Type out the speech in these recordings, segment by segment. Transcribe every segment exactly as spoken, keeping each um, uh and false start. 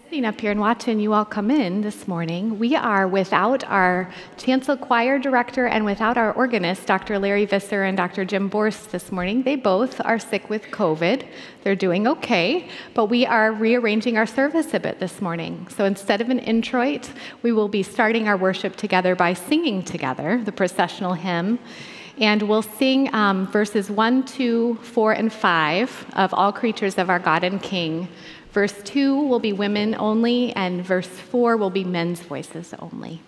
Sitting up here and watching you all come in this morning, we are without our chancel choir director and without our organist, Doctor Larry Visser and Doctor Jim Borst this morning. They both are sick with COVID. They're doing okay, but we are rearranging our service a bit this morning. So instead of an introit, we will be starting our worship together by singing together the processional hymn. And we'll sing um, verses one, two, four, and five of All Creatures of Our God and King. Verse two will be women only, and verse four will be men's voices only.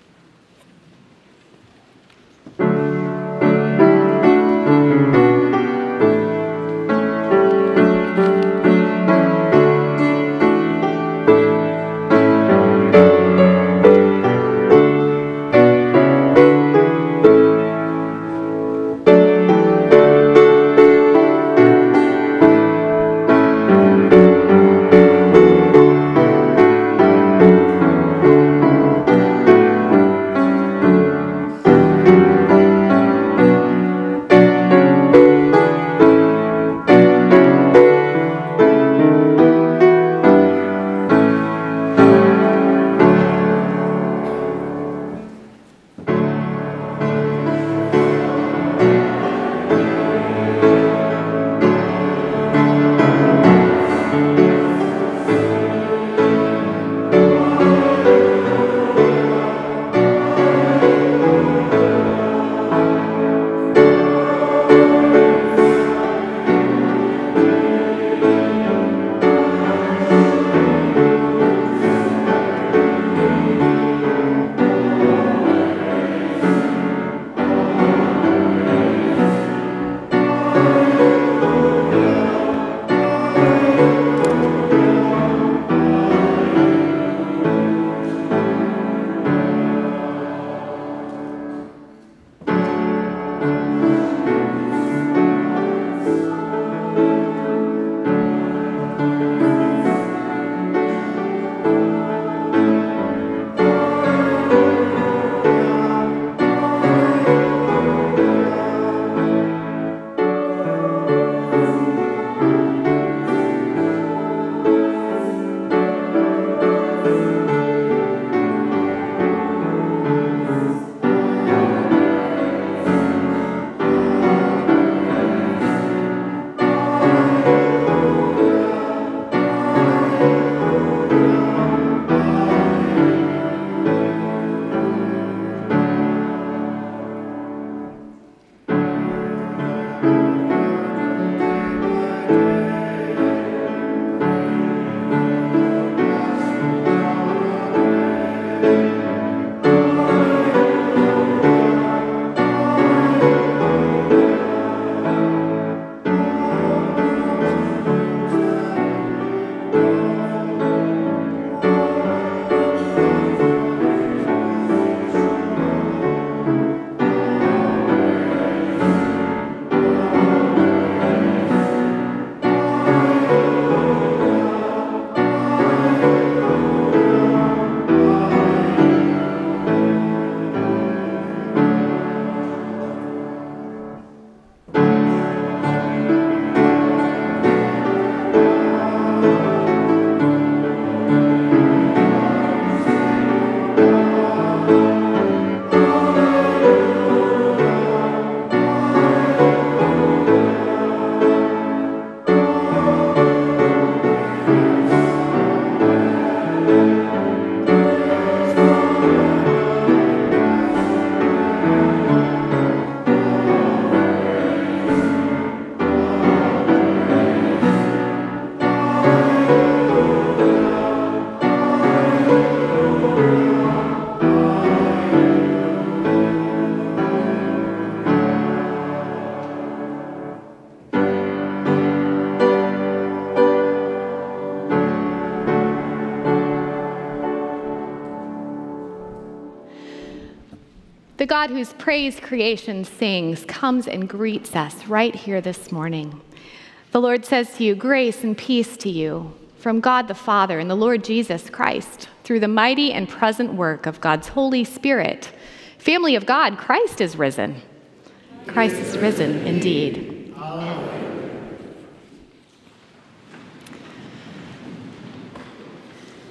The God whose praise creation sings comes and greets us right here this morning. The Lord says to you, grace and peace to you from God the Father and the Lord Jesus Christ through the mighty and present work of God's Holy Spirit. Family of God, Christ is risen. Christ is risen indeed. Amen.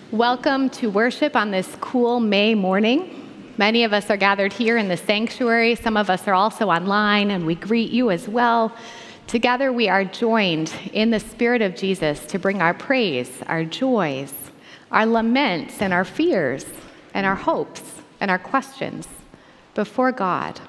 Welcome to worship on this cool May morning. Many of us are gathered here in the sanctuary. Some of us are also online, and we greet you as well. Together, we are joined in the Spirit of Jesus to bring our praise, our joys, our laments, and our fears, and our hopes, and our questions before God.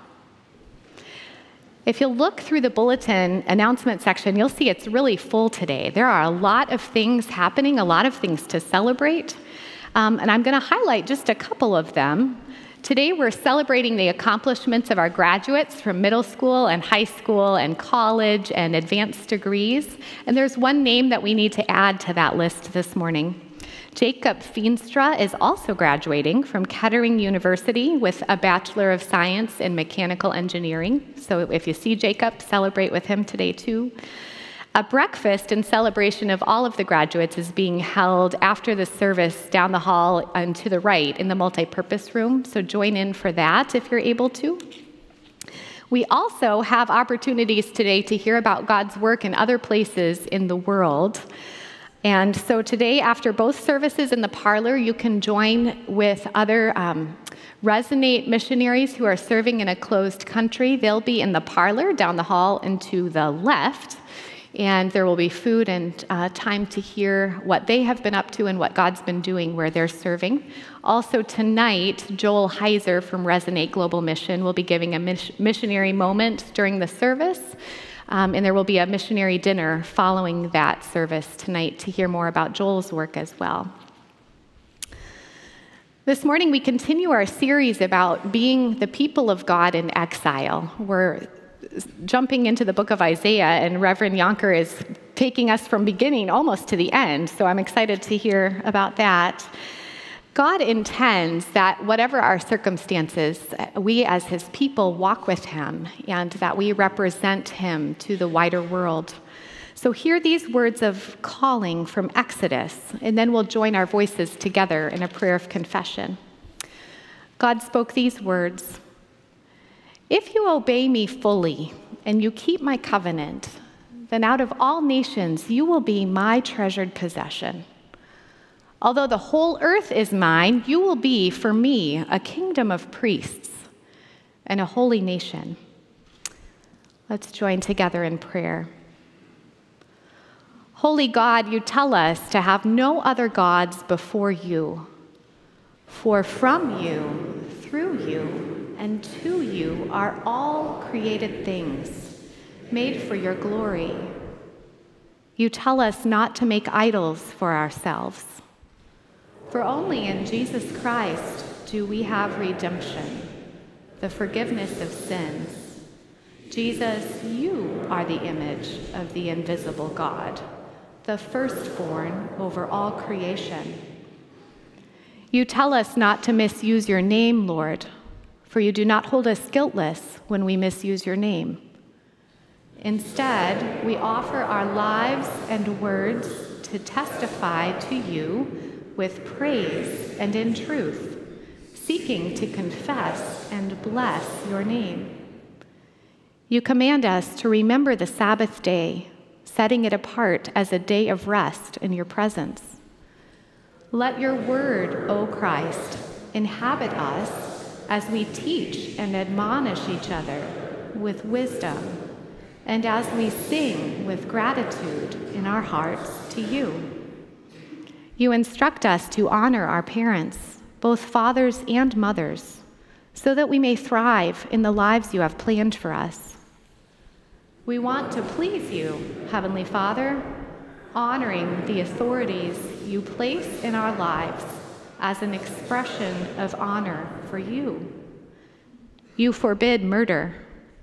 If you'll look through the bulletin announcement section, you'll see it's really full today. There are a lot of things happening, a lot of things to celebrate, um, and I'm going to highlight just a couple of them. Today, we're celebrating the accomplishments of our graduates from middle school and high school and college and advanced degrees, and there's one name that we need to add to that list this morning. Jacob Feenstra is also graduating from Kettering University with a Bachelor of Science in Mechanical Engineering. So if you see Jacob, celebrate with him today too. A breakfast in celebration of all of the graduates is being held after the service down the hall and to the right in the multipurpose room. So join in for that if you're able to. We also have opportunities today to hear about God's work in other places in the world. And so today, after both services in the parlor, you can join with other um, Resonate missionaries who are serving in a closed country. They'll be in the parlor down the hall and to the left. And there will be food and uh, time to hear what they have been up to and what God's been doing where they're serving. Also tonight, Joel Heiser from Resonate Global Mission will be giving a mis- missionary moment during the service. Um, and there will be a missionary dinner following that service tonight to hear more about Joel's work as well. This morning, we continue our series about being the people of God in exile. We're jumping into the book of Isaiah, and Reverend Jonker is taking us from beginning almost to the end, so I'm excited to hear about that. God intends that whatever our circumstances, we as his people walk with him and that we represent him to the wider world. So hear these words of calling from Exodus, and then we'll join our voices together in a prayer of confession. God spoke these words, "If you obey me fully and you keep my covenant, then out of all nations you will be my treasured possession. Although the whole earth is mine, you will be, for me, a kingdom of priests and a holy nation." Let's join together in prayer. Holy God, you tell us to have no other gods before you. For from you, through you, and to you are all created things, made for your glory. You tell us not to make idols for ourselves. For only in Jesus Christ do we have redemption, the forgiveness of sins. Jesus, you are the image of the invisible God, the firstborn over all creation. You tell us not to misuse your name, Lord, for you do not hold us guiltless when we misuse your name. Instead, we offer our lives and words to testify to you with praise and in truth, seeking to confess and bless your name. You command us to remember the Sabbath day, setting it apart as a day of rest in your presence. Let your word, O Christ, inhabit us as we teach and admonish each other with wisdom, and as we sing with gratitude in our hearts to you. You instruct us to honor our parents, both fathers and mothers, so that we may thrive in the lives you have planned for us. We want to please you, Heavenly Father, honoring the authorities you place in our lives as an expression of honor for you. You forbid murder.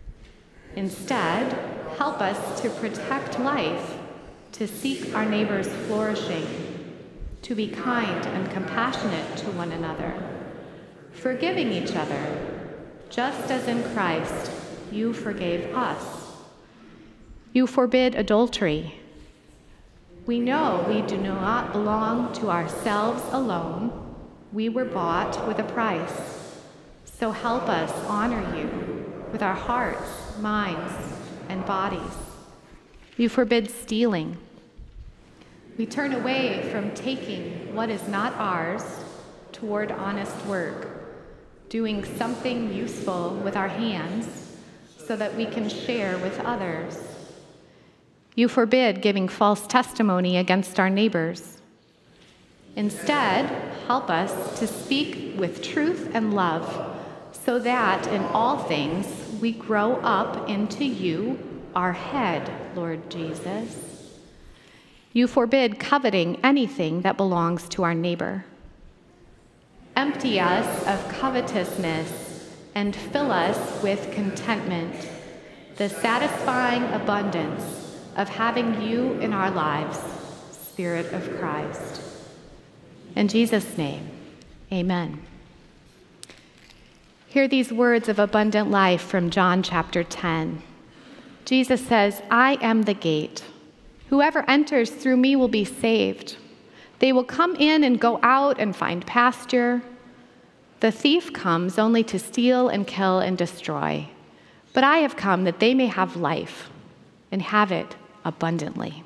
Instead, help us to protect life, to seek our neighbor's flourishing, to be kind and compassionate to one another, forgiving each other, just as in Christ you forgave us. You forbid adultery. We know we do not belong to ourselves alone. We were bought with a price. So help us honor you with our hearts, minds, and bodies. You forbid stealing. We turn away from taking what is not ours toward honest work, doing something useful with our hands so that we can share with others. You forbid giving false testimony against our neighbors. Instead, help us to speak with truth and love so that in all things we grow up into you, our head, Lord Jesus. You forbid coveting anything that belongs to our neighbor. Empty us of covetousness and fill us with contentment, the satisfying abundance of having you in our lives, Spirit of Christ. In Jesus' name, amen. Hear these words of abundant life from John chapter ten. Jesus says, I am the gate. Whoever enters through me will be saved. They will come in and go out and find pasture. The thief comes only to steal and kill and destroy. But I have come that they may have life and have it abundantly.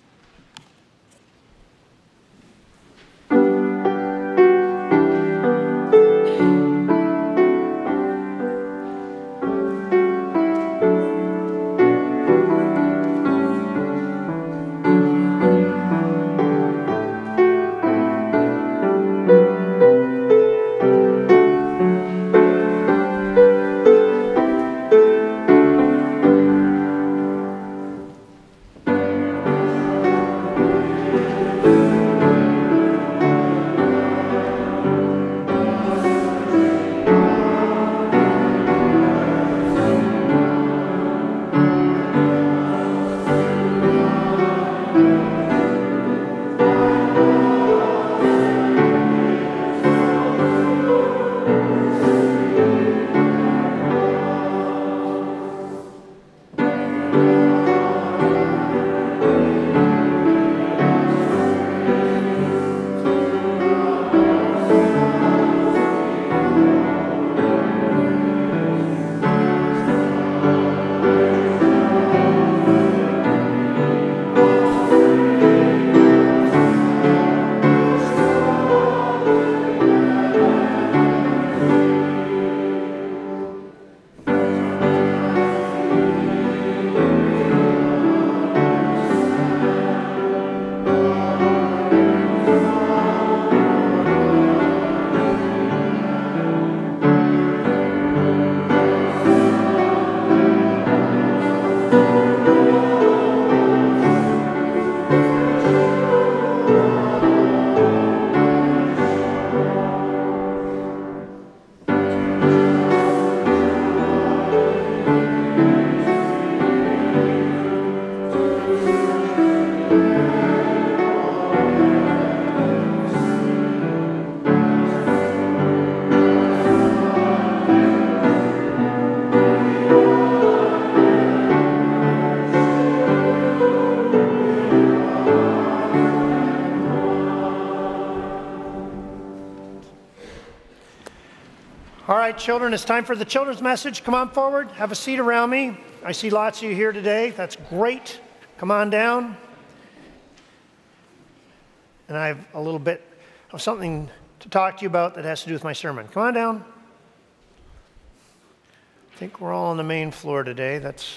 All right, children, it's time for the children's message. Come on forward. Have a seat around me. I see lots of you here today. That's great. Come on down. And I have a little bit of something to talk to you about that has to do with my sermon. Come on down. I think we're all on the main floor today. That's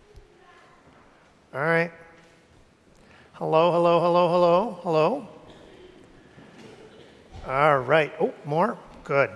all right. Hello, hello, hello, hello, hello. All right. Oh, more? Good.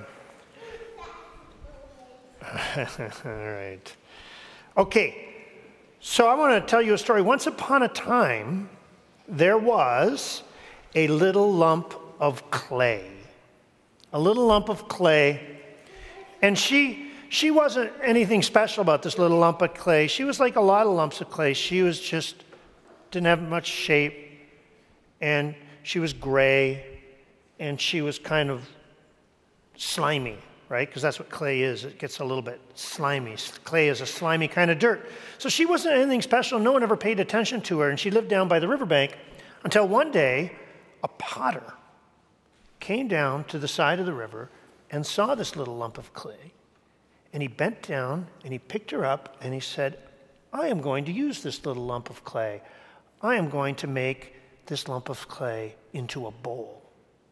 All right. Okay. So I want to tell you a story. Once upon a time, there was a little lump of clay. A little lump of clay. And she she wasn't anything special about this little lump of clay. She was like a lot of lumps of clay. She was just, didn't have much shape. And she was gray. And she was kind of slimy, right? Because that's what clay is. It gets a little bit slimy. Clay is a slimy kind of dirt. So she wasn't anything special. No one ever paid attention to her. And she lived down by the riverbank until one day, a potter came down to the side of the river and saw this little lump of clay. And he bent down and he picked her up and he said, I am going to use this little lump of clay. I am going to make this lump of clay into a bowl.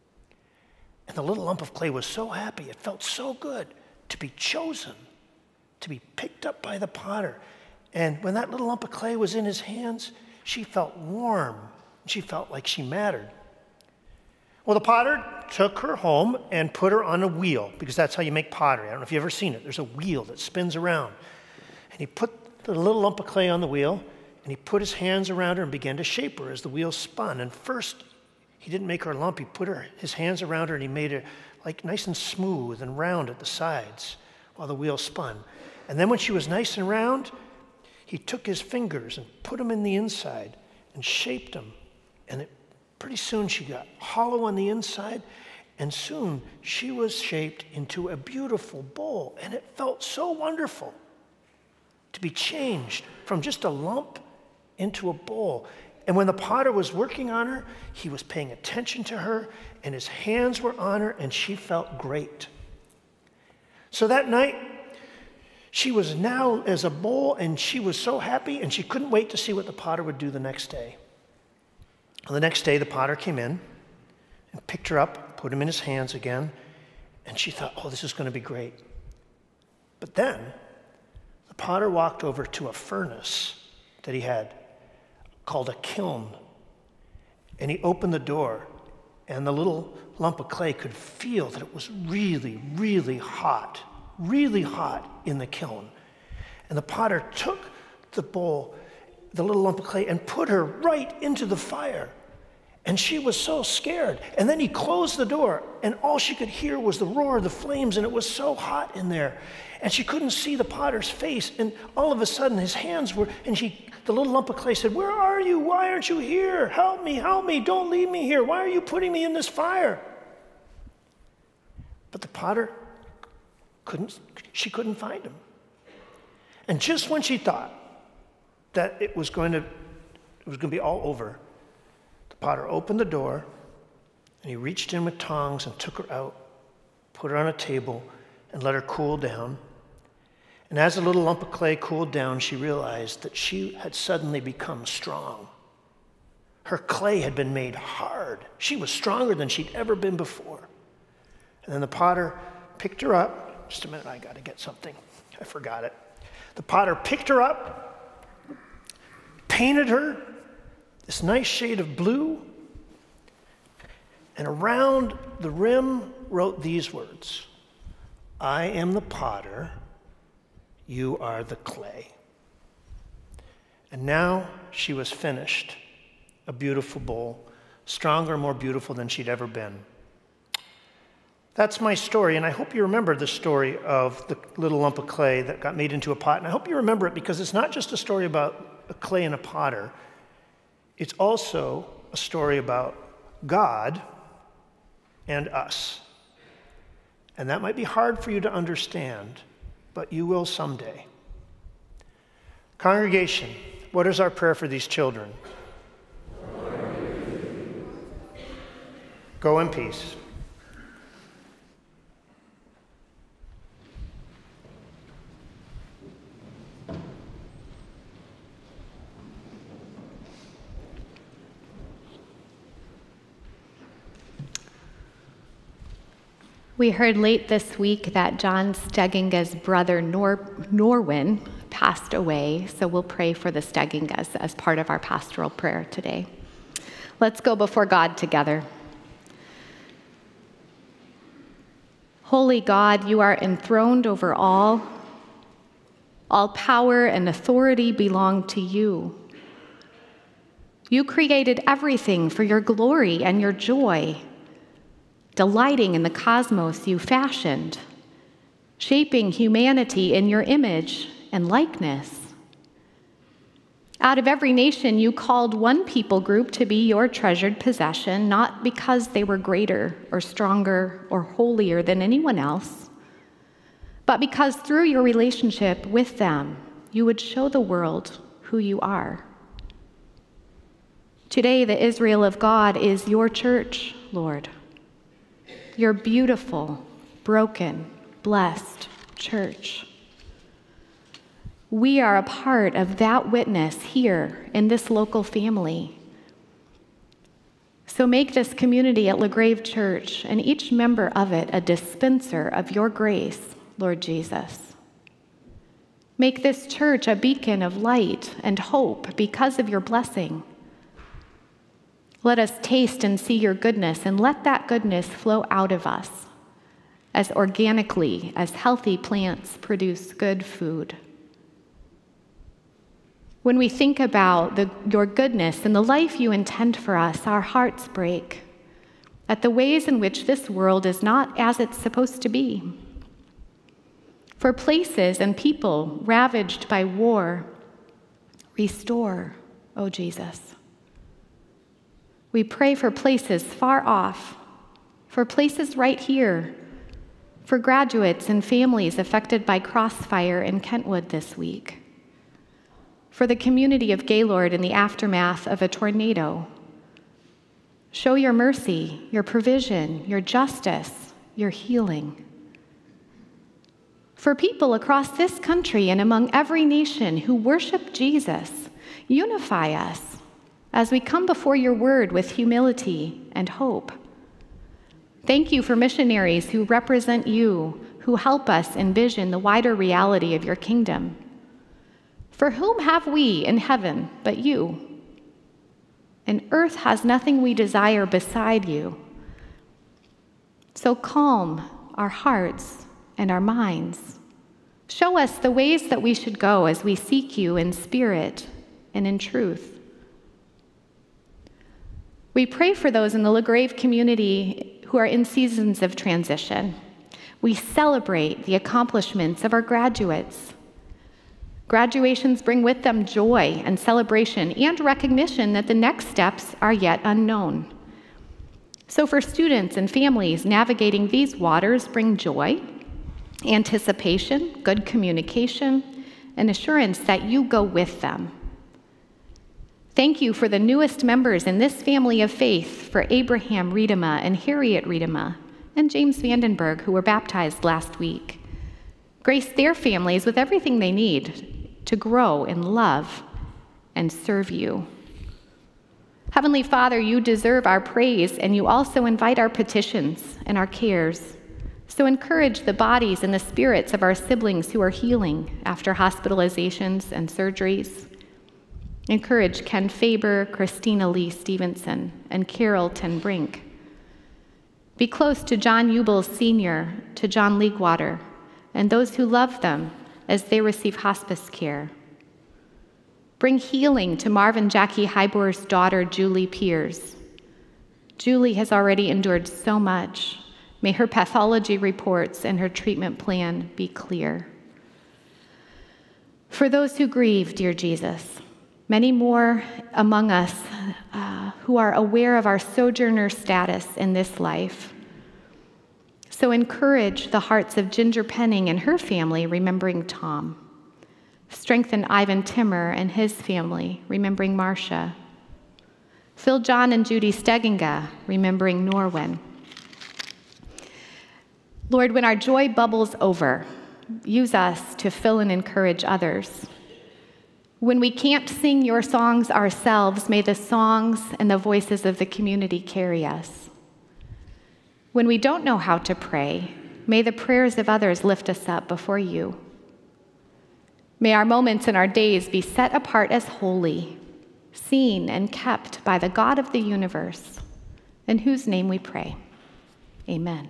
And the little lump of clay was so happy, it felt so good to be chosen, to be picked up by the potter. And when that little lump of clay was in his hands, she felt warm. She felt like she mattered. Well, the potter took her home and put her on a wheel, because that's how you make pottery. I don't know if you've ever seen it. There's a wheel that spins around. And he put the little lump of clay on the wheel, and he put his hands around her and began to shape her as the wheel spun. And first, he didn't make her a lump. He put her, his hands around her, and he made her like nice and smooth and round at the sides while the wheel spun. And then when she was nice and round, he took his fingers and put them in the inside and shaped them. And it, pretty soon she got hollow on the inside, and soon she was shaped into a beautiful bowl. And it felt so wonderful to be changed from just a lump into a bowl. And when the potter was working on her, he was paying attention to her, and his hands were on her, and she felt great. So that night, she was now as a bowl, and she was so happy, and she couldn't wait to see what the potter would do the next day. And the next day, the potter came in and picked her up, put him in his hands again, and she thought, oh, this is going to be great. But then, the potter walked over to a furnace that he had called a kiln, and he opened the door, and the little lump of clay could feel that it was really, really hot, really hot in the kiln. And the potter took the bowl, the little lump of clay, and put her right into the fire. And she was so scared. And then he closed the door, and all she could hear was the roar of the flames, and it was so hot in there. And she couldn't see the potter's face, and all of a sudden his hands were, and she, the little lump of clay said, "Where are you? Why aren't you here? Help me, help me, don't leave me here. Why are you putting me in this fire?" But the potter couldn't, she couldn't find him. And just when she thought that it was going to, it was going to be all over, the potter opened the door, and he reached in with tongs and took her out, put her on a table, and let her cool down. And as the little lump of clay cooled down, she realized that she had suddenly become strong. Her clay had been made hard. She was stronger than she'd ever been before. And then the potter picked her up. Just a minute, I got to get something. I forgot it. The potter picked her up, painted her this nice shade of blue, and around the rim wrote these words: "I am the potter, you are the clay." And now she was finished, a beautiful bowl, stronger and more beautiful than she'd ever been. That's my story, and I hope you remember the story of the little lump of clay that got made into a pot. And I hope you remember it because it's not just a story about a clay and a potter. It's also a story about God and us. And that might be hard for you to understand, but you will someday. Congregation, what is our prayer for these children? Go in peace. We heard late this week that John Steginga's brother, Nor- Norwin, passed away, so we'll pray for the Stegingas as part of our pastoral prayer today. Let's go before God together. Holy God, you are enthroned over all. All power and authority belong to you. You created everything for your glory and your joy, delighting in the cosmos you fashioned, shaping humanity in your image and likeness. Out of every nation, you called one people group to be your treasured possession, not because they were greater or stronger or holier than anyone else, but because through your relationship with them, you would show the world who you are. Today, the Israel of God is your church, Lord. Your beautiful, broken, blessed church. We are a part of that witness here in this local family. So make this community at LaGrave Church and each member of it a dispenser of your grace, Lord Jesus. Make this church a beacon of light and hope because of your blessing. Let us taste and see your goodness, and let that goodness flow out of us as organically as healthy plants produce good food. When we think about the, your goodness and the life you intend for us, our hearts break at the ways in which this world is not as it's supposed to be. For places and people ravaged by war, restore, O Jesus. We pray for places far off, for places right here, for graduates and families affected by crossfire in Kentwood this week, for the community of Gaylord in the aftermath of a tornado. Show your mercy, your provision, your justice, your healing. For people across this country and among every nation who worship Jesus, unify us as we come before your word with humility and hope. Thank you for missionaries who represent you, who help us envision the wider reality of your kingdom. For whom have we in heaven but you? And earth has nothing we desire beside you. So calm our hearts and our minds. Show us the ways that we should go as we seek you in spirit and in truth. We pray for those in the LaGrave community who are in seasons of transition. We celebrate the accomplishments of our graduates. Graduations bring with them joy and celebration and recognition that the next steps are yet unknown. So for students and families navigating these waters, bring joy, anticipation, good communication, and assurance that you go with them. Thank you for the newest members in this family of faith, for Abraham Riedema and Harriet Riedema, and James Vandenberg, who were baptized last week. Grace their families with everything they need to grow in love and serve you. Heavenly Father, you deserve our praise, and you also invite our petitions and our cares. So encourage the bodies and the spirits of our siblings who are healing after hospitalizations and surgeries. Encourage Ken Faber, Christina Lee Stevenson, and Carol Ten Brink. Be close to John Ubel Senior, to John Leaguewater, and those who love them as they receive hospice care. Bring healing to Marvin Jackie Hybor's daughter, Julie Piers. Julie has already endured so much. May her pathology reports and her treatment plan be clear. For those who grieve, dear Jesus, many more among us uh, who are aware of our sojourner status in this life. So encourage the hearts of Ginger Penning and her family, remembering Tom. Strengthen Ivan Timmer and his family, remembering Marcia. Fill John and Judy Steginga, remembering Norwin. Lord, when our joy bubbles over, use us to fill and encourage others. When we can't sing your songs ourselves, may the songs and the voices of the community carry us. When we don't know how to pray, may the prayers of others lift us up before you. May our moments and our days be set apart as holy, seen and kept by the God of the universe, in whose name we pray. Amen.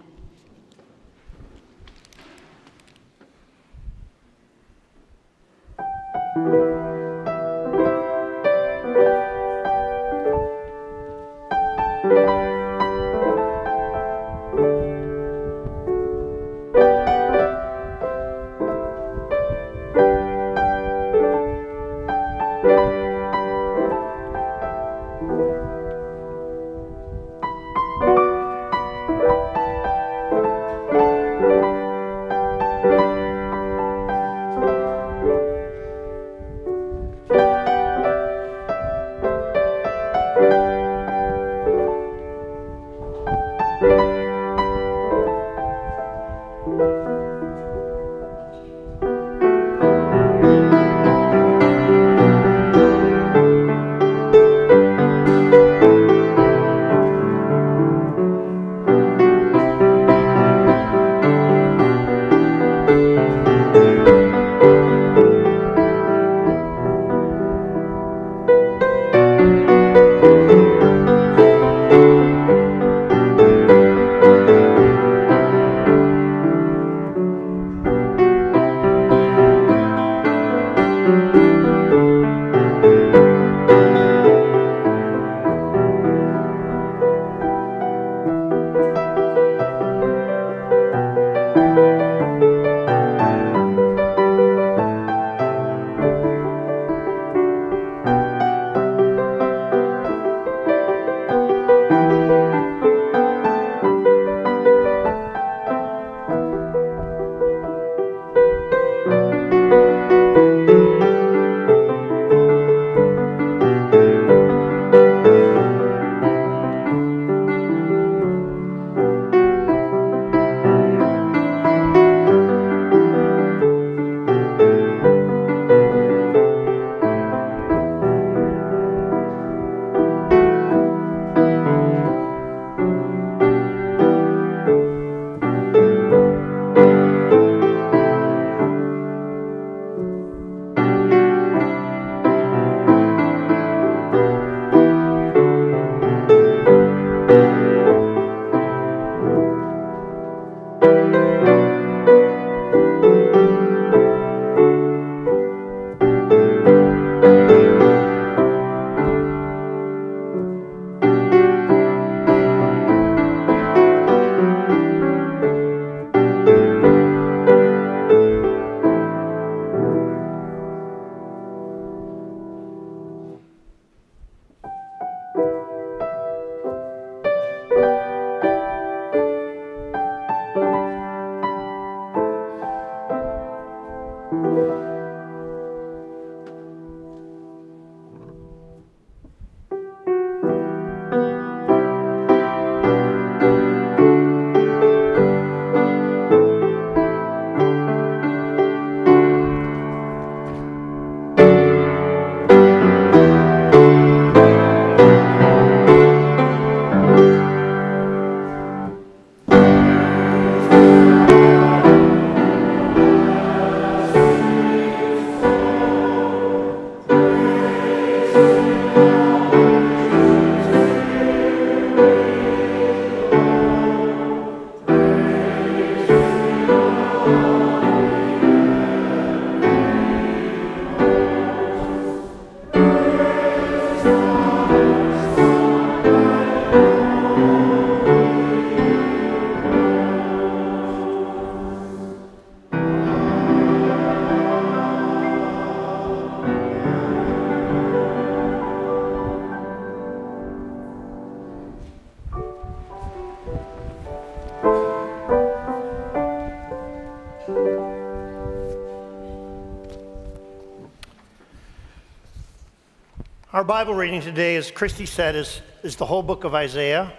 Our Bible reading today, as Christy said, is, is the whole book of Isaiah.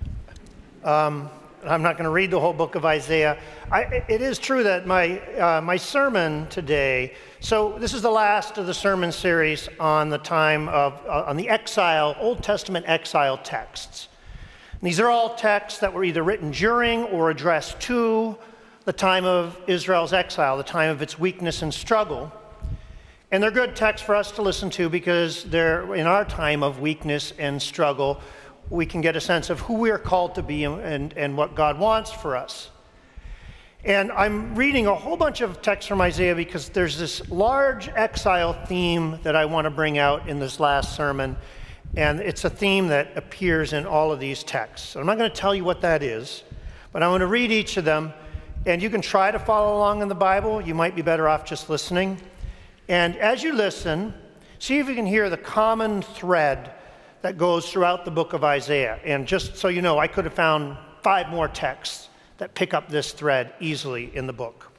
Um, I'm not going to read the whole book of Isaiah. I, it is true that my, uh, my sermon today, so this is the last of the sermon series on the time of, uh, on the exile, Old Testament exile texts. And these are all texts that were either written during or addressed to the time of Israel's exile, the time of its weakness and struggle. And they're good texts for us to listen to because they're in our time of weakness and struggle, we can get a sense of who we are called to be and, and, and what God wants for us. And I'm reading a whole bunch of texts from Isaiah because there's this large exile theme that I want to bring out in this last sermon. And it's a theme that appears in all of these texts. I'm not going to tell you what that is, but I'm going to read each of them. And you can try to follow along in the Bible. You might be better off just listening. And as you listen, see if you can hear the common thread that goes throughout the book of Isaiah. And just so you know, I could have found five more texts that pick up this thread easily in the book.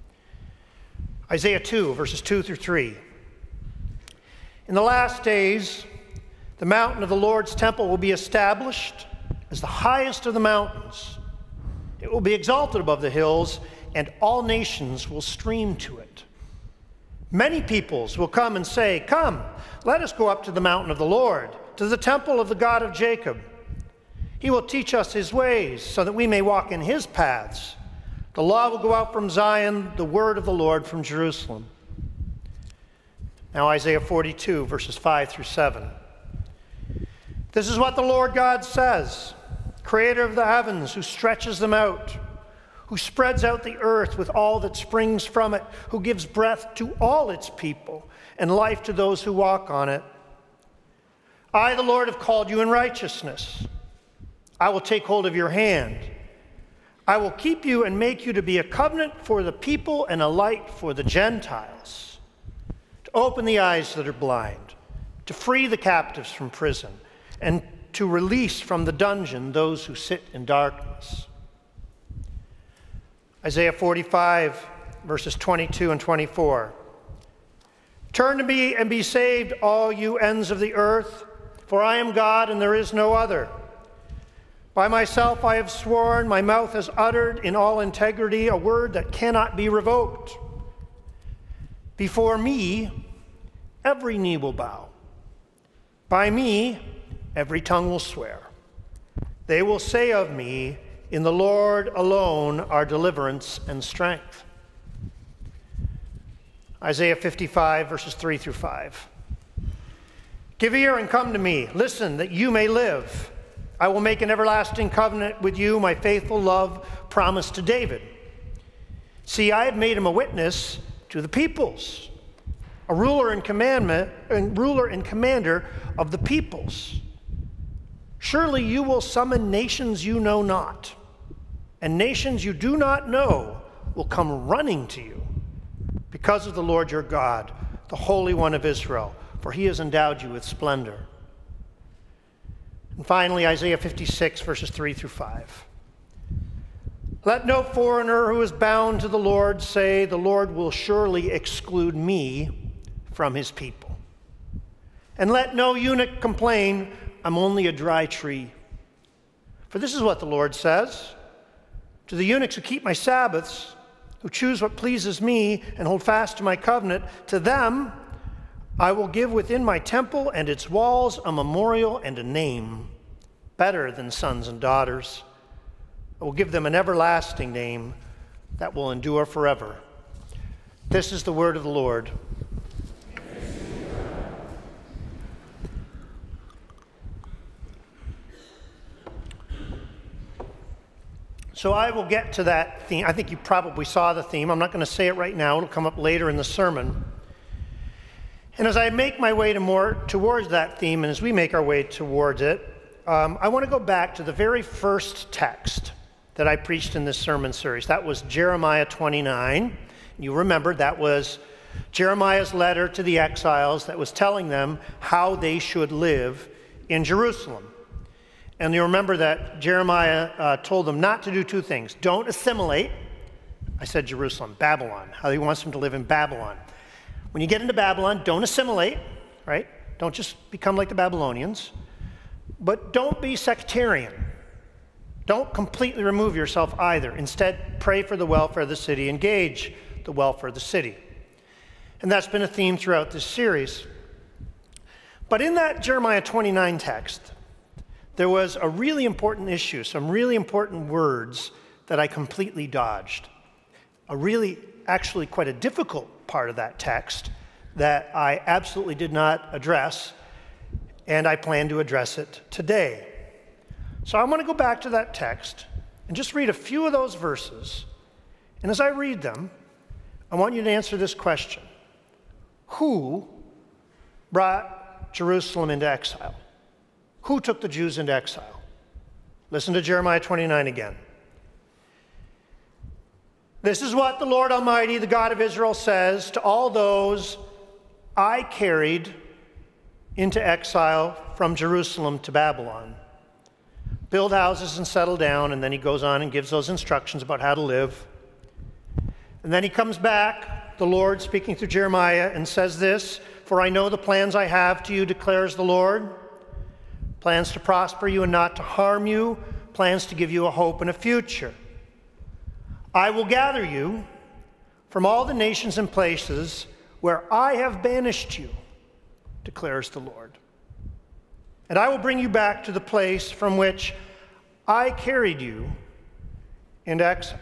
Isaiah two, verses two through three. In the last days, the mountain of the Lord's temple will be established as the highest of the mountains. It will be exalted above the hills, and all nations will stream to it. Many peoples will come and say, "Come, let us go up to the mountain of the Lord, to the temple of the God of Jacob. He will teach us his ways, so that we may walk in his paths. The law will go out from Zion, the word of the Lord from Jerusalem." Now Isaiah forty-two, verses five through seven. This is what the Lord God says, Creator of the heavens, who stretches them out, who spreads out the earth with all that springs from it, who gives breath to all its people and life to those who walk on it. I, the Lord, have called you in righteousness. I will take hold of your hand. I will keep you and make you to be a covenant for the people and a light for the Gentiles, to open the eyes that are blind, to free the captives from prison, and to release from the dungeon those who sit in darkness. Isaiah forty-five, verses twenty-two and twenty-four. Turn to me and be saved, all you ends of the earth, for I am God and there is no other. By myself I have sworn, my mouth has uttered in all integrity a word that cannot be revoked. Before me, every knee will bow. By me, every tongue will swear. They will say of me, in the Lord alone are deliverance and strength. Isaiah fifty-five, verses three through five. Give ear and come to me. Listen, that you may live. I will make an everlasting covenant with you, my faithful love promised to David. See, I have made him a witness to the peoples, a ruler and commandment, and ruler and commander of the peoples. Surely you will summon nations you know not, and nations you do not know will come running to you because of the Lord your God, the Holy One of Israel, for he has endowed you with splendor. And finally, Isaiah fifty-six, verses three through five. Let no foreigner who is bound to the Lord say, the Lord will surely exclude me from his people. And let no eunuch complain, I'm only a dry tree. For this is what the Lord says, to the eunuchs who keep my Sabbaths, who choose what pleases me and hold fast to my covenant, to them I will give within my temple and its walls a memorial and a name, better than sons and daughters. I will give them an everlasting name that will endure forever. This is the word of the Lord. So I will get to that theme. I think you probably saw the theme. I'm not going to say it right now. It'll come up later in the sermon. And as I make my way to more towards that theme, and as we make our way towards it, um, I want to go back to the very first text that I preached in this sermon series. That was Jeremiah twenty-nine. You remember that was Jeremiah's letter to the exiles that was telling them how they should live in Jerusalem. And you remember that Jeremiah uh, told them not to do two things. Don't assimilate. I said Jerusalem, Babylon, how he wants them to live in Babylon. When you get into Babylon, don't assimilate, right? Don't just become like the Babylonians. But don't be sectarian. Don't completely remove yourself either. Instead, pray for the welfare of the city. Engage the welfare of the city. And that's been a theme throughout this series. But in that Jeremiah twenty-nine text, there was a really important issue, some really important words that I completely dodged. A really, actually quite a difficult part of that text that I absolutely did not address, and I plan to address it today. So I want to go back to that text and just read a few of those verses. And as I read them, I want you to answer this question. Who brought Jerusalem into exile? Who took the Jews into exile? Listen to Jeremiah twenty-nine again. This is what the Lord Almighty, the God of Israel, says to all those I carried into exile from Jerusalem to Babylon. Build houses and settle down, and then he goes on and gives those instructions about how to live. And then he comes back, the Lord speaking through Jeremiah, and says this, for I know the plans I have to you, declares the Lord. Plans to prosper you and not to harm you, plans to give you a hope and a future. I will gather you from all the nations and places where I have banished you, declares the Lord. And I will bring you back to the place from which I carried you into exile.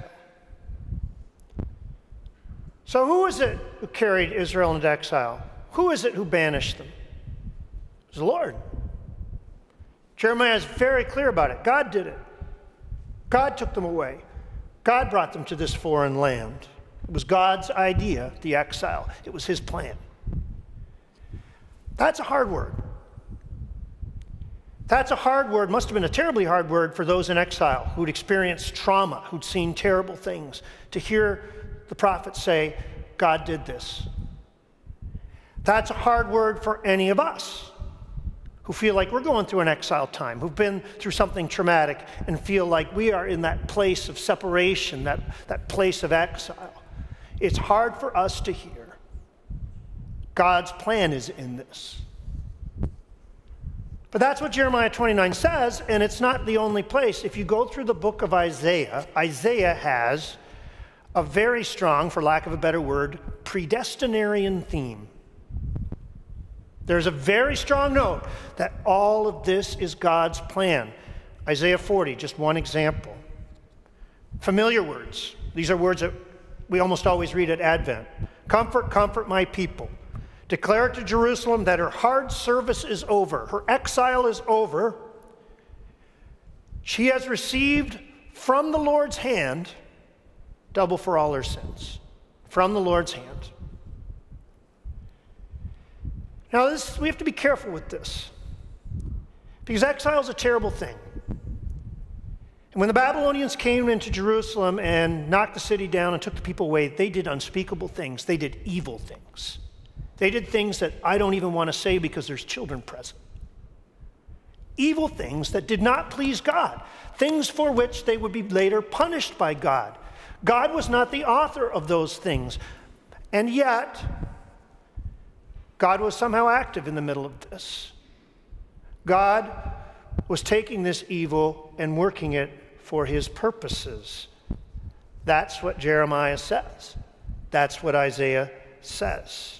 So who is it who carried Israel into exile? Who is it who banished them? It was the Lord. Jeremiah is very clear about it. God did it. God took them away. God brought them to this foreign land. It was God's idea, the exile. It was his plan. That's a hard word. That's a hard word, must have been a terribly hard word for those in exile who'd experienced trauma, who'd seen terrible things, to hear the prophet say, God did this. That's a hard word for any of us who feel like we're going through an exile time, who've been through something traumatic and feel like we are in that place of separation, that, that place of exile. It's hard for us to hear. God's plan is in this. But that's what Jeremiah twenty-nine says, and it's not the only place. If you go through the book of Isaiah, Isaiah has a very strong, for lack of a better word, predestinarian theme. There's a very strong note that all of this is God's plan. Isaiah forty, just one example. Familiar words. These are words that we almost always read at Advent. Comfort, comfort my people. Declare to Jerusalem that her hard service is over. Her exile is over. She has received from the Lord's hand double for all her sins. From the Lord's hand. Now, this, we have to be careful with this, because exile is a terrible thing. And when the Babylonians came into Jerusalem and knocked the city down and took the people away, they did unspeakable things. They did evil things. They did things that I don't even want to say because there's children present. Evil things that did not please God. Things for which they would be later punished by God. God was not the author of those things. And yet, God was somehow active in the middle of this. God was taking this evil and working it for his purposes. That's what Jeremiah says. That's what Isaiah says.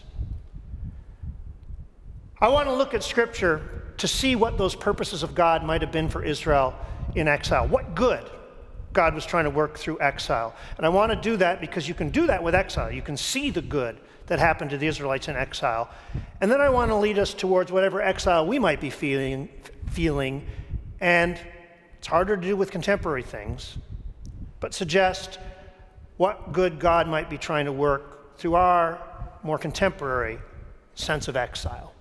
I want to look at Scripture to see what those purposes of God might have been for Israel in exile. What good God was trying to work through exile. And I want to do that because you can do that with exile. You can see the good that happened to the Israelites in exile. And then I want to lead us towards whatever exile we might be feeling, feeling. And it's harder to do with contemporary things, but suggest what good God might be trying to work through our more contemporary sense of exile.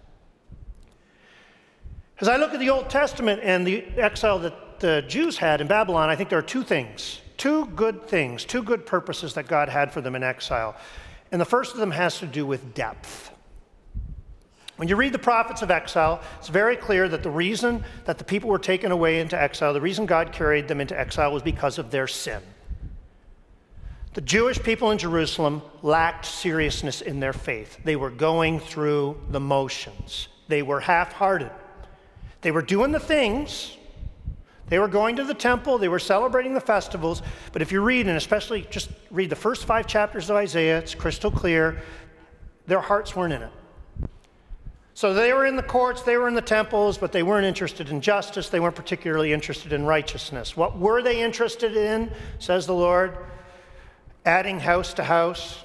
As I look at the Old Testament and the exile that the Jews had in Babylon, I think there are two things, two good things, two good purposes that God had for them in exile. And the first of them has to do with depth. When you read the prophets of exile, it's very clear that the reason that the people were taken away into exile, the reason God carried them into exile was because of their sin. The Jewish people in Jerusalem lacked seriousness in their faith. They were going through the motions. They were half-hearted. They were doing the things. They were going to the temple. They were celebrating the festivals. But if you read, and especially just read the first five chapters of Isaiah, it's crystal clear, their hearts weren't in it. So they were in the courts, they were in the temples, but they weren't interested in justice. They weren't particularly interested in righteousness. What were they interested in, says the Lord? Adding house to house,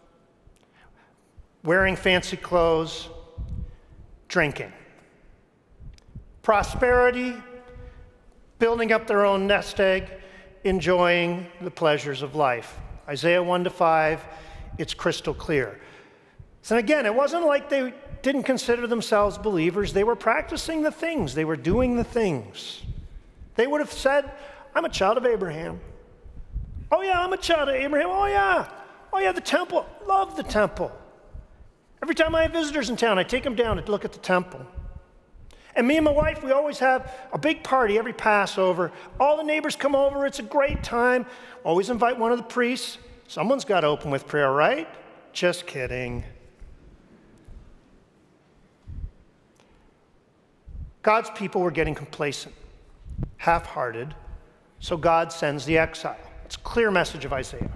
wearing fancy clothes, drinking. Prosperity, building up their own nest egg, enjoying the pleasures of life. Isaiah one to five, it's crystal clear. So again, it wasn't like they didn't consider themselves believers. They were practicing the things. They were doing the things. They would have said, I'm a child of Abraham. Oh yeah, I'm a child of Abraham. Oh yeah. Oh yeah, the temple. Love the temple. Every time I have visitors in town, I take them down to look at the temple. And me and my wife, we always have a big party every Passover. All the neighbors come over. It's a great time. Always invite one of the priests. Someone's got to open with prayer, right? Just kidding. God's people were getting complacent, half-hearted, so God sends the exile. It's a clear message of Isaiah.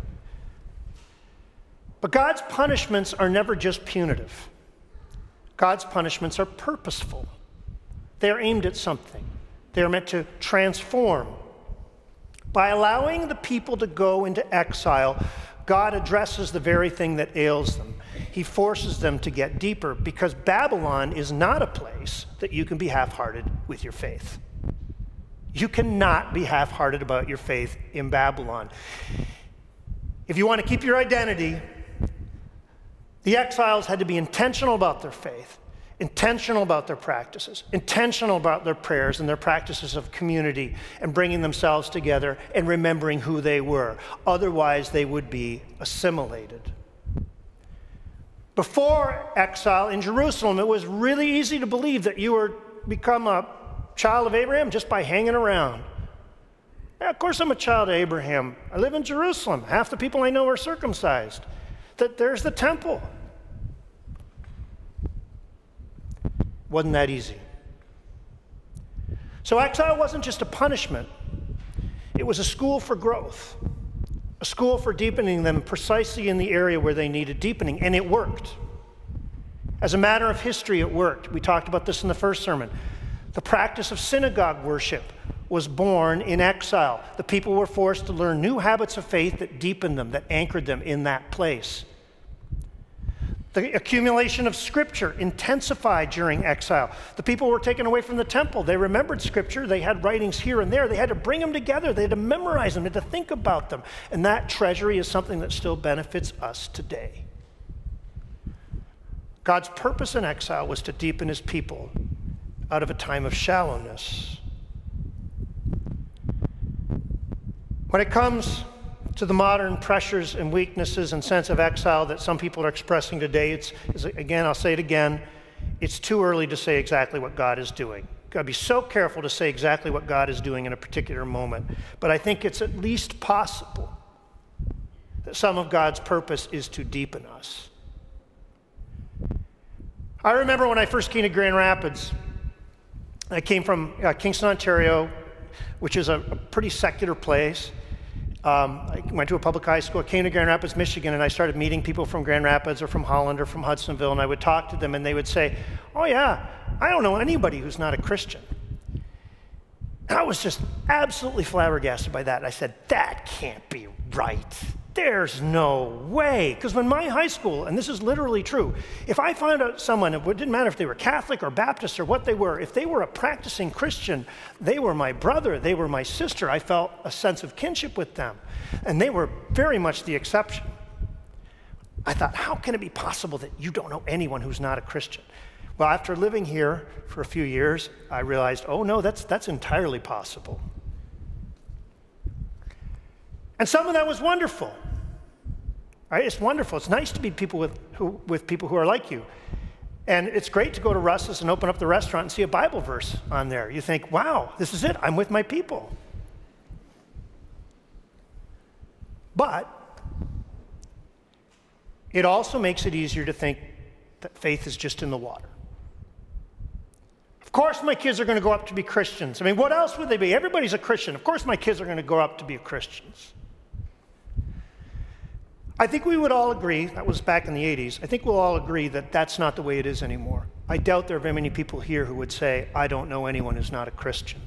But God's punishments are never just punitive. God's punishments are purposeful. They are aimed at something. They are meant to transform. By allowing the people to go into exile, God addresses the very thing that ails them. He forces them to get deeper, because Babylon is not a place that you can be half-hearted with your faith. You cannot be half-hearted about your faith in Babylon. If you want to keep your identity, the exiles had to be intentional about their faith, intentional about their practices, intentional about their prayers and their practices of community and bringing themselves together and remembering who they were. Otherwise, they would be assimilated. Before exile in Jerusalem, it was really easy to believe that you were become a child of Abraham just by hanging around. Yeah, of course I'm a child of Abraham. I live in Jerusalem. Half the people I know are circumcised. That there's the temple. Wasn't that easy. So exile wasn't just a punishment. It was a school for growth. A school for deepening them precisely in the area where they needed deepening, and it worked. As a matter of history, it worked. We talked about this in the first sermon. The practice of synagogue worship was born in exile. The people were forced to learn new habits of faith that deepened them, that anchored them in that place. The accumulation of Scripture intensified during exile. The people were taken away from the temple. They remembered Scripture. They had writings here and there. They had to bring them together. They had to memorize them. They had to think about them. And that treasury is something that still benefits us today. God's purpose in exile was to deepen his people out of a time of shallowness. When it comes to the modern pressures and weaknesses and sense of exile that some people are expressing today, it's, it's again, I'll say it again, it's too early to say exactly what God is doing. You've got to be so careful to say exactly what God is doing in a particular moment. But I think it's at least possible that some of God's purpose is to deepen us. I remember when I first came to Grand Rapids, I came from uh, Kingston, Ontario, which is a, a pretty secular place. Um, I went to a public high school. I came to Grand Rapids, Michigan, and I started meeting people from Grand Rapids or from Holland or from Hudsonville, and I would talk to them, and they would say, oh yeah, I don't know anybody who's not a Christian. And I was just absolutely flabbergasted by that. And I said, that can't be right. There's no way. Because when my high school, and this is literally true, if I found out someone, it didn't matter if they were Catholic or Baptist or what they were, if they were a practicing Christian, they were my brother, they were my sister. I felt a sense of kinship with them. And they were very much the exception. I thought, how can it be possible that you don't know anyone who's not a Christian? Well, after living here for a few years, I realized, oh no, that's, that's entirely possible. And some of that was wonderful. Right? It's wonderful. It's nice to be people with, who, with people who are like you. And it's great to go to Russ's and open up the restaurant and see a Bible verse on there. You think, wow, this is it. I'm with my people. But it also makes it easier to think that faith is just in the water. Of course my kids are going to grow up to be Christians. I mean, what else would they be? Everybody's a Christian. Of course my kids are going to grow up to be Christians. I think we would all agree, that was back in the eighties, I think we'll all agree that that's not the way it is anymore. I doubt there are very many people here who would say, I don't know anyone who's not a Christian.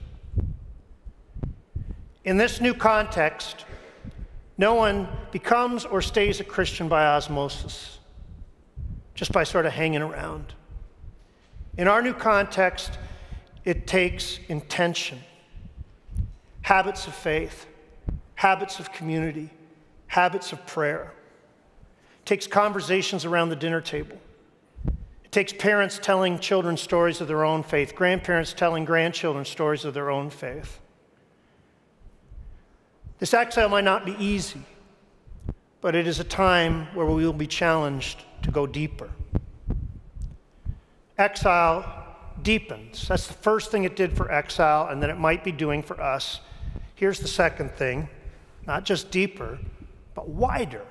In this new context, no one becomes or stays a Christian by osmosis, just by sort of hanging around. In our new context, it takes intention, habits of faith, habits of community, habits of prayer. It takes conversations around the dinner table. It takes parents telling children stories of their own faith, grandparents telling grandchildren stories of their own faith. This exile might not be easy, but it is a time where we will be challenged to go deeper. Exile deepens. That's the first thing it did for exile, and that it might be doing for us. Here's the second thing, not just deeper, but wider.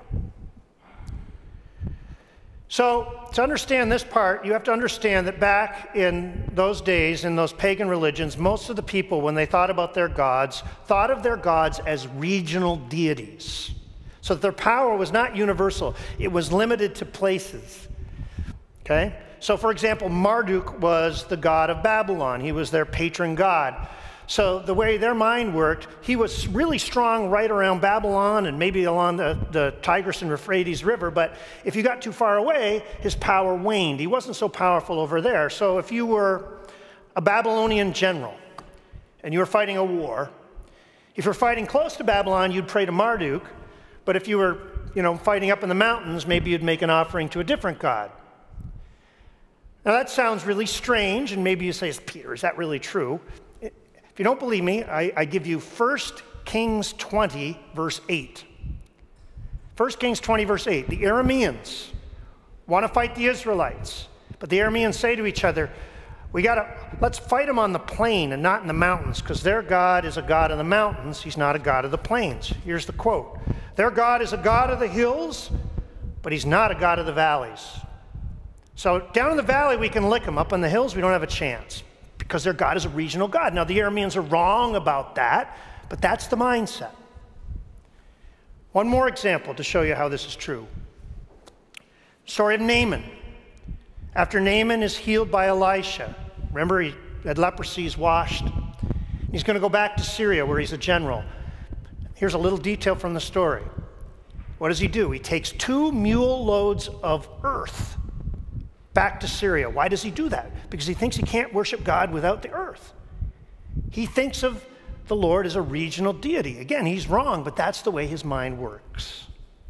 So to understand this part, you have to understand that back in those days, in those pagan religions, most of the people, when they thought about their gods, thought of their gods as regional deities. So that their power was not universal. It was limited to places. Okay? So for example, Marduk was the god of Babylon. He was their patron god. So the way their mind worked, he was really strong right around Babylon and maybe along the, the Tigris and Euphrates River, but if you got too far away, his power waned. He wasn't so powerful over there. So if you were a Babylonian general and you were fighting a war, if you're fighting close to Babylon, you'd pray to Marduk, but if you were, you know, fighting up in the mountains, maybe you'd make an offering to a different god. Now that sounds really strange, and maybe you say, Peter, is that really true? If you don't believe me, I, I give you First Kings twenty, verse eight. First Kings twenty, verse eight. The Arameans want to fight the Israelites, but the Arameans say to each other, we gotta, let's fight them on the plain and not in the mountains, because their God is a God of the mountains. He's not a God of the plains. Here's the quote. Their God is a God of the hills, but he's not a God of the valleys. So down in the valley, we can lick them. Up on the hills, we don't have a chance, because their God is a regional God. Now, the Arameans are wrong about that, but that's the mindset. One more example to show you how this is true. Story of Naaman. After Naaman is healed by Elisha, remember he had leprosy, he's washed. He's going to go back to Syria where he's a general. Here's a little detail from the story. What does he do? He takes two mule loads of earth back to Syria. Why does he do that? Because he thinks he can't worship God without the earth. He thinks of the Lord as a regional deity. Again, he's wrong, but that's the way his mind works.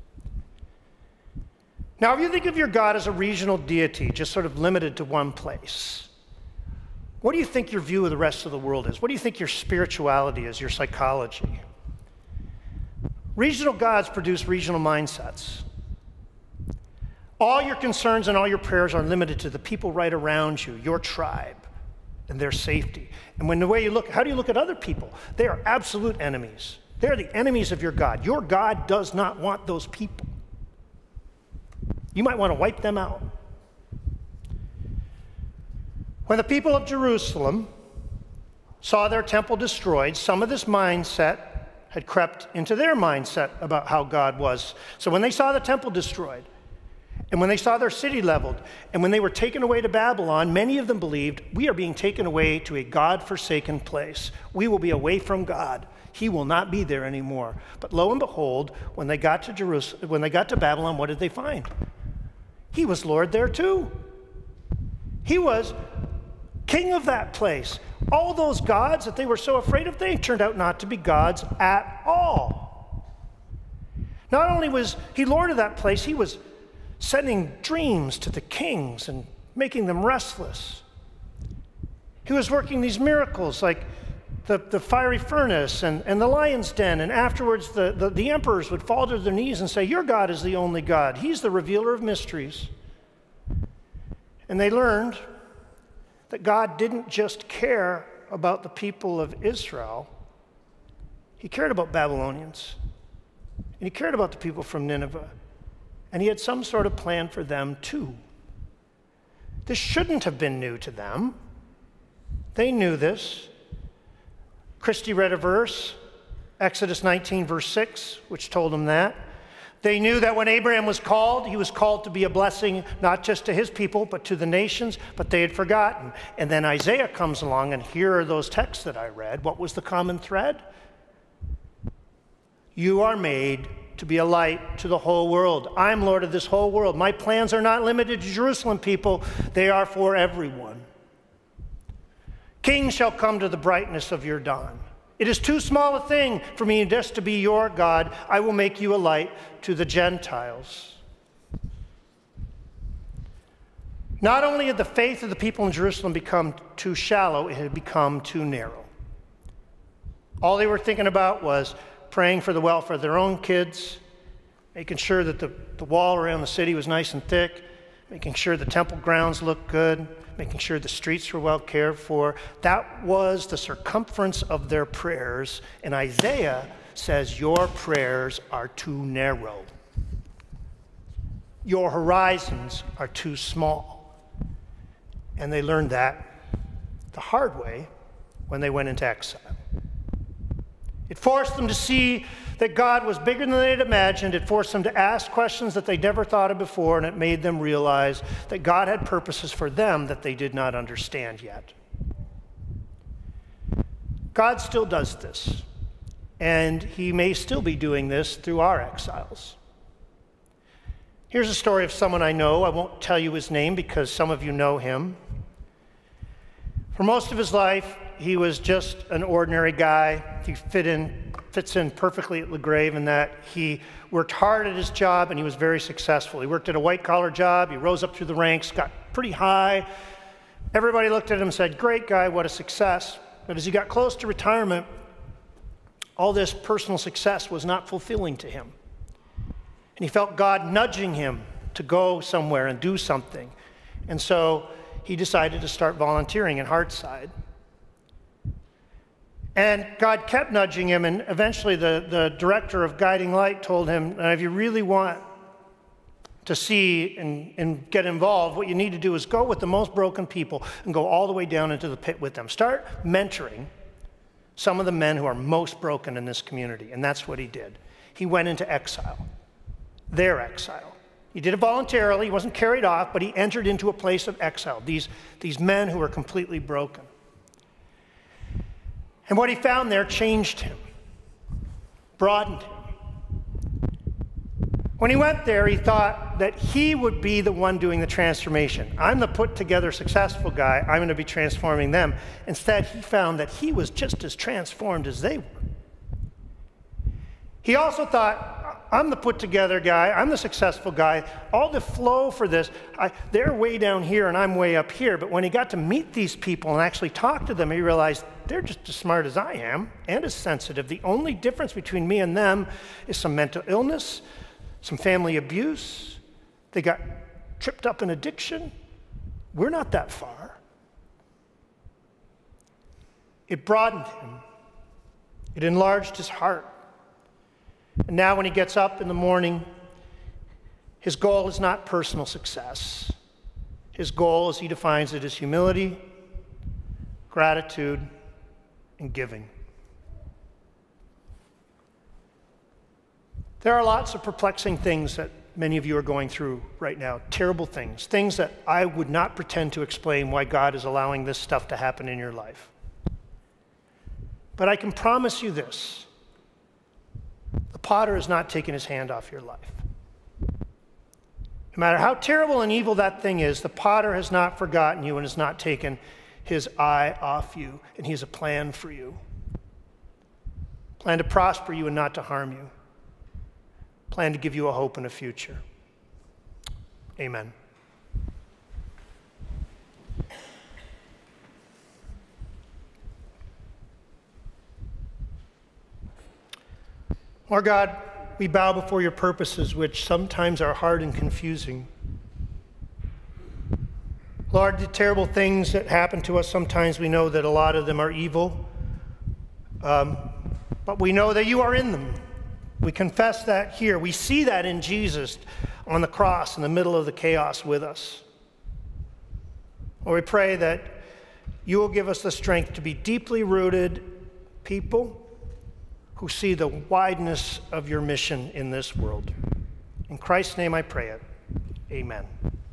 Now, if you think of your God as a regional deity, just sort of limited to one place, what do you think your view of the rest of the world is? What do you think your spirituality is, your psychology? Regional gods produce regional mindsets. All your concerns and all your prayers are limited to the people right around you, your tribe, and their safety. And when the way you look, how do you look at other people? They are absolute enemies. They are the enemies of your God. Your God does not want those people. You might want to wipe them out. When the people of Jerusalem saw their temple destroyed, some of this mindset had crept into their mindset about how God was. So when they saw the temple destroyed, and when they saw their city leveled, and when they were taken away to Babylon, many of them believed, we are being taken away to a God-forsaken place. We will be away from God. He will not be there anymore. But lo and behold, when they got to Jerusalem, when they got to Babylon, what did they find? He was Lord there too. He was king of that place. All those gods that they were so afraid of, they turned out not to be gods at all. Not only was he Lord of that place, he was sending dreams to the kings and making them restless. He was working these miracles like the, the fiery furnace and, and the lion's den, and afterwards the, the, the emperors would fall to their knees and say, your God is the only God. He's the revealer of mysteries. And they learned that God didn't just care about the people of Israel. He cared about Babylonians. And he cared about the people from Nineveh. And he had some sort of plan for them too. This shouldn't have been new to them. They knew this. Christy read a verse, Exodus nineteen, verse six, which told them that. They knew that when Abraham was called, he was called to be a blessing, not just to his people, but to the nations, but they had forgotten. And then Isaiah comes along, and here are those texts that I read. What was the common thread? You are made to be a light to the whole world. I'm Lord of this whole world. My plans are not limited to Jerusalem, people. They are for everyone. Kings shall come to the brightness of your dawn. It is too small a thing for me just to be your God. I will make you a light to the Gentiles. Not only had the faith of the people in Jerusalem become too shallow, it had become too narrow. All they were thinking about was praying for the welfare of their own kids, making sure that the, the wall around the city was nice and thick, making sure the temple grounds looked good, making sure the streets were well cared for. That was the circumference of their prayers. And Isaiah says, your prayers are too narrow. Your horizons are too small. And they learned that the hard way when they went into exile. It forced them to see that God was bigger than they'd imagined. It forced them to ask questions that they'd never thought of before, and it made them realize that God had purposes for them that they did not understand yet. God still does this, and he may still be doing this through our exiles. Here's a story of someone I know. I won't tell you his name because some of you know him. For most of his life, he was just an ordinary guy. He fit in, fits in perfectly at LaGrave in that he worked hard at his job and he was very successful. He worked at a white-collar job. He rose up through the ranks, got pretty high. Everybody looked at him and said, great guy, what a success. But as he got close to retirement, all this personal success was not fulfilling to him. And he felt God nudging him to go somewhere and do something. And so he decided to start volunteering in Hartside. And God kept nudging him, and eventually the, the director of Guiding Light told him, if you really want to see and, and get involved, what you need to do is go with the most broken people and go all the way down into the pit with them. Start mentoring some of the men who are most broken in this community. And that's what he did. He went into exile, their exile. He did it voluntarily. He wasn't carried off, but he entered into a place of exile, these, these men who were completely broken. And what he found there changed him, broadened him. When he went there, he thought that he would be the one doing the transformation. I'm the put-together successful guy. I'm going to be transforming them. Instead, he found that he was just as transformed as they were. He also thought, I'm the put-together guy. I'm the successful guy. All the flow for this, I, they're way down here and I'm way up here. But when he got to meet these people and actually talk to them, he realized they're just as smart as I am and as sensitive. The only difference between me and them is some mental illness, some family abuse. They got tripped up in addiction. We're not that far. It broadened him. It enlarged his heart. And now when he gets up in the morning, his goal is not personal success. His goal, as he defines it, is humility, gratitude, and giving. There are lots of perplexing things that many of you are going through right now, terrible things, things that I would not pretend to explain why God is allowing this stuff to happen in your life. But I can promise you this. The potter has not taken his hand off your life. No matter how terrible and evil that thing is, the potter has not forgotten you and has not taken his eye off you, and he has a plan for you. Plan to prosper you and not to harm you. Plan to give you a hope and a future. Amen. Lord God, we bow before your purposes, which sometimes are hard and confusing. Lord, the terrible things that happen to us, sometimes we know that a lot of them are evil, um, but we know that you are in them. We confess that here. We see that in Jesus on the cross in the middle of the chaos with us. Lord, we pray that you will give us the strength to be deeply rooted people who see the wideness of your mission in this world. In Christ's name I pray it. Amen.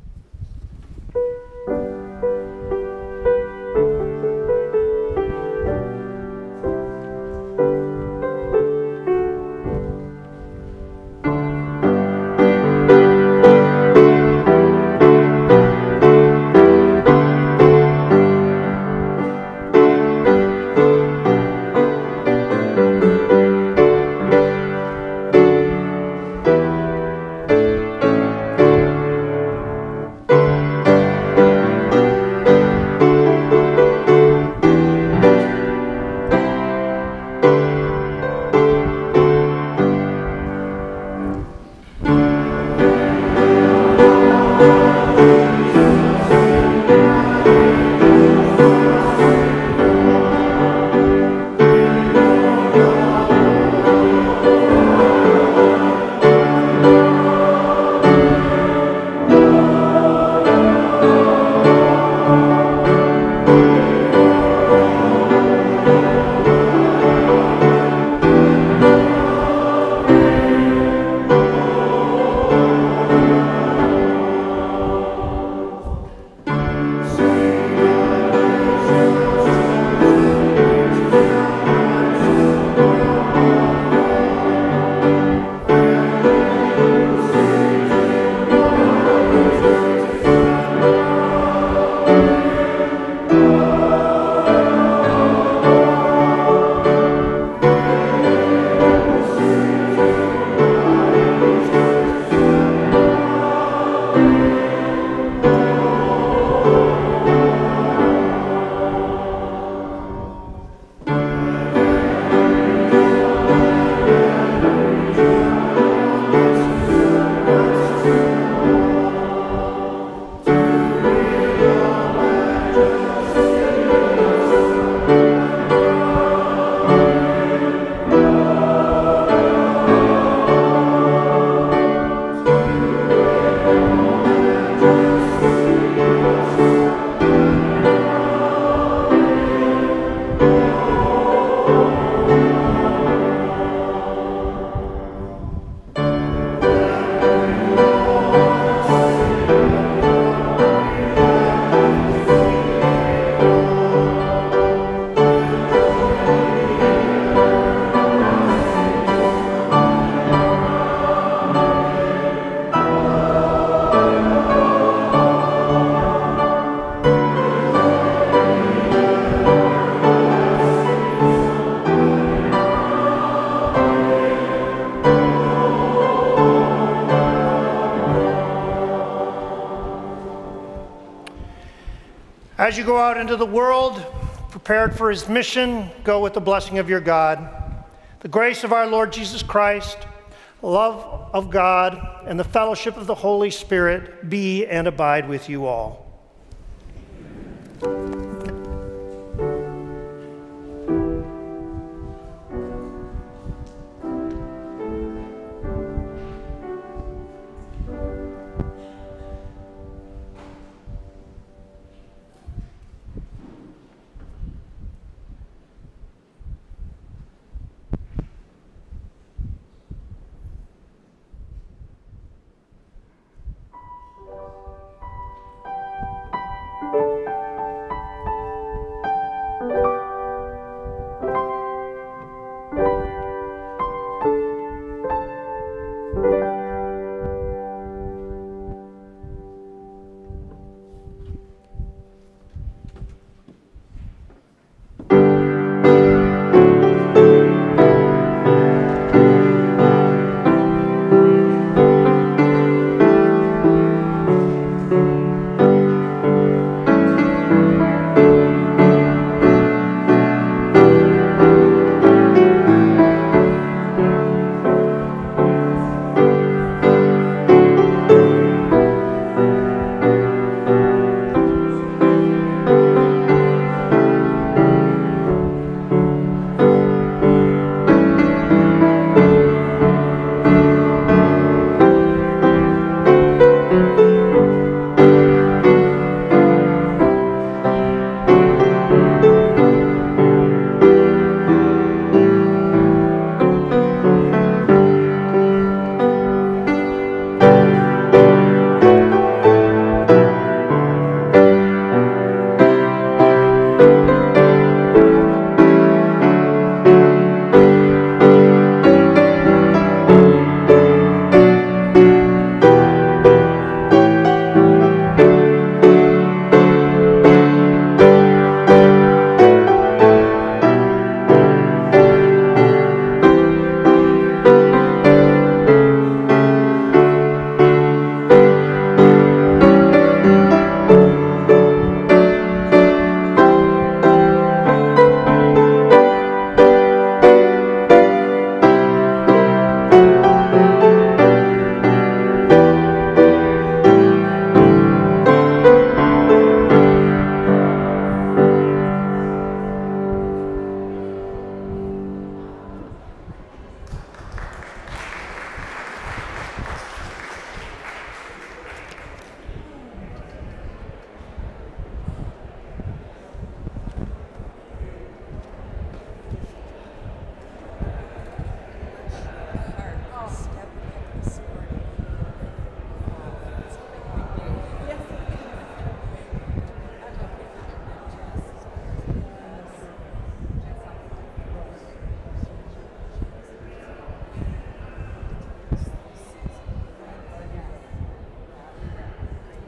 As you go out into the world, prepared for his mission, go with the blessing of your God. The grace of our Lord Jesus Christ, the love of God, and the fellowship of the Holy Spirit be and abide with you all.